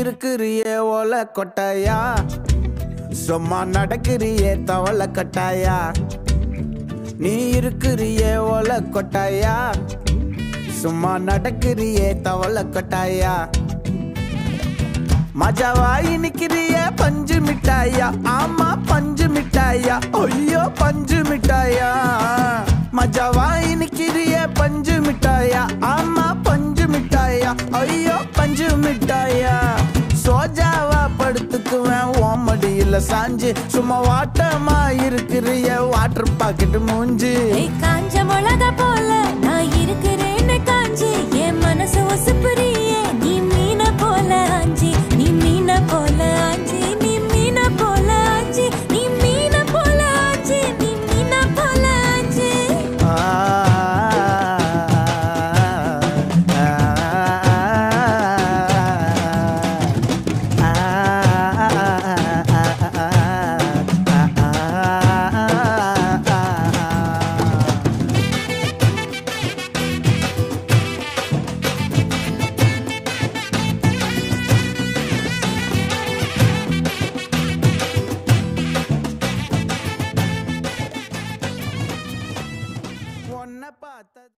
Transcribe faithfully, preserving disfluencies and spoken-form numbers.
இருக்கிறியே ஓலை கொட்டாயா, சும்மா நடக்கிறியே தவளை கட்டாயா. நீ இருக்கிறியே ஓலை கொட்டாயா, சும்மா நடக்கிறியே தவளை கட்டாயா. மஜாவாய் நிக்கிறியே பஞ்சு மிட்டாயா, ஆமா பஞ்சு மிட்டாயா, ஐயோ பஞ்சு மிட்டாயா. மஜாவாய் நிக்கிறியே பஞ்சு மிட்டாயா, ஆமா பஞ்சு மிட்டாயா, ஐயோ பஞ்சு மிட்டாயா. சோஜாவா படுத்துக்குவேன் ஓமடியில சாஞ்சு, சும்மா வாட்டமா இருக்கிறிய வாட்டர் பாக்கெட் மூஞ்சி. காஞ்ச மிளகா போல நான் இருக்கிறேன்னு காஞ்சி என் மனசு